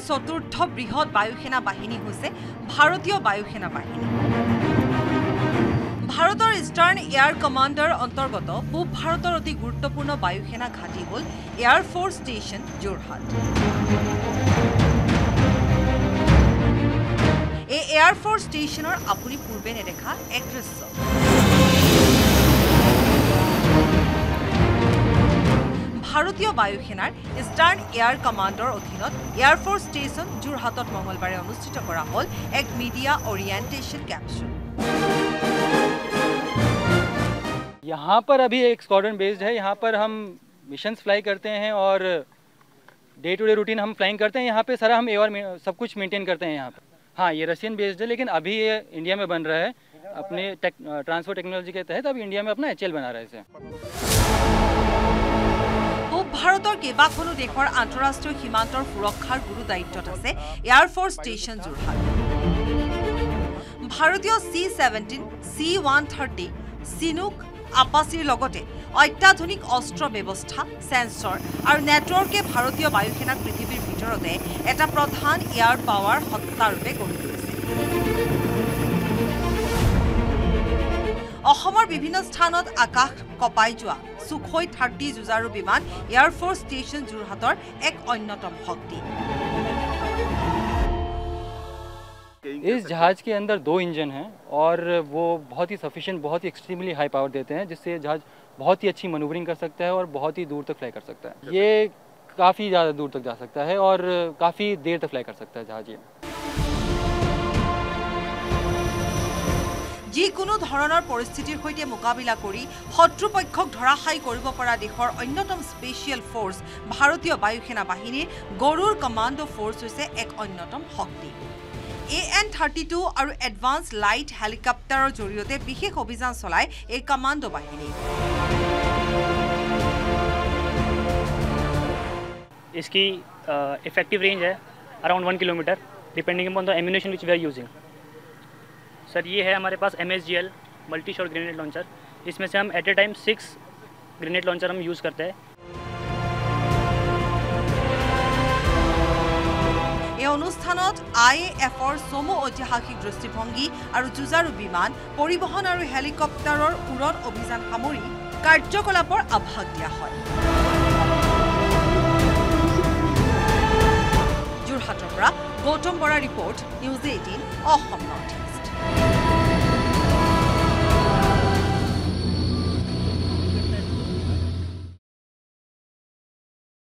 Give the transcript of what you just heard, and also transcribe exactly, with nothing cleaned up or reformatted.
চতুৰ্থ বৃহৎ বায়ুসেনা বাহিনী হৈছে ভাৰতীয় বায়ুসেনা বাহিনী। ভাৰতৰ ইষ্টাৰ্ণ এয়াৰ কমাণ্ডাৰ অন্তৰ্গত পূব ভাৰতৰ অতি গুৰুত্বপূৰ্ণ বায়ুসেনা ঘাটি হ'ল এয়াৰ ফ'ৰ্চ ষ্টেচন যোৰহাট। এই এয়াৰ ফ'ৰ্চ ষ্টেচনৰ আপুনি পূৰ্বে নেদেখা এক দৃশ্য। ভাৰতীয় বায়ুসেনাৰ ইষ্টাৰ্ণ এয়াৰ কমাণ্ডৰ অধীনত এয়াৰ ফ'ৰ্চ ষ্টেচন যোৰহাটত মঙলবাৰে অনুষ্ঠিত কৰা হ'ল এক মিডিয়া অৰিয়েণ্টেশ্যন কেপচুল। यहाँ पर अभी एक स्क्वाड्रन बेस्ड है। यहाँ पर हम मिशंस फ्लाई करते हैं और डे टू डे रूटीन हम फ्लाइंग करते हैं। यहाँ पे सारा हम एयर सब कुछ मेंटेन करते हैं यहाँ पे। हाँ, ये रशियन बेस्ड है, लेकिन अभी ये इंडिया में बन रहा है अपने टेक ट्रांसपोर्ट टेक्नोलॉजी के तहत। अभी इंडिया में अपना एच एल बना रहा है इसे। পূব ভাৰতৰ কেইবাখনো দেশৰ আন্তঃৰাষ্ট্ৰীয় সীমান্তৰ সুৰক্ষাৰ গুৰু দায়িত্বত আছে এয়াৰ ফ'ৰ্চ ষ্টেচন যোৰহাট। ভাৰতীয় C seventeen C one thirty Chinook আপাচিৰ লগতে অত্যাধুনিক অস্ত্ৰ ব্যৱস্থা সেন্সৰ আৰু নেটৱৰ্কে ভাৰতীয় বায়ুসেনাক পৃথিৱীৰ ভিতৰতে এটা প্ৰধান এয়াৰ পাৱাৰ সত্তাৰূপে গঢ়ি তুলিছে। অসমৰ বিভিন্ন স্থানত আকাশ কপাই যোৱা সুখোই থাৰ্টি যুঁজাৰু বিমান এয়াৰ ফ'ৰ্চ ষ্টেচন যোৰহাটৰ এক অন্যতম শক্তি। इस जहाज़ के अंदर दो इंजन हैं और वो बहुत ही सफिशिएंट, बहुत ही एक्सट्रीमली हाई पावर देते हैं, जिससे जहाज़ बहुत ही अच्छी मनूवरिंग कर सकता है और बहुत ही दूर तक फ्लाई कर सकता है। ये काफ़ी ज़्यादा दूर तक जा सकता है और काफ़ी देर तक फ्लाई कर सकता है जहाज़। ये যিকোনো ধৰণৰ পৰিস্থিতিৰ সৈতে মোকাবিলা কৰি শত্ৰুপক্ষক ধৰাশায়ী কৰিব পৰা দেশৰ অন্যতম স্পেচিয়েল ফ'ৰ্চ ভাৰতীয় বায়ুসেনা বাহিনীৰ গৰুড় কমাণ্ডো ফ'ৰ্চ হৈছে এক অন্যতম শক্তি। এ এন থাৰ্টি টু আৰু এডভান্স লাইট হেলিকপ্টাৰৰ জৰিয়তে বিশেষ অভিযান চলায় এই কমাণ্ডো বাহিনী। इसकी इफेक्टिव रेंज है around one kilometre depending upon the ammunition which we are using. Sir, ये है हमारे पास M S G L multi shot grenade launcher. इसमें से हम at a time six grenade launcher हम यूज़ करते हैं। এই অনুষ্ঠানত আই এ এফৰ চমু ঐতিহাসিক দৃষ্টিভংগী আৰু যুঁজাৰু বিমান পৰিবহণ আৰু হেলিকপ্টাৰৰ উৰণ অভিযান সামৰি কাৰ্যকলাপৰ আভাস দিয়া হয়। যোৰহাটৰ পৰা Gautam Bora report, News eighteen Assam North east.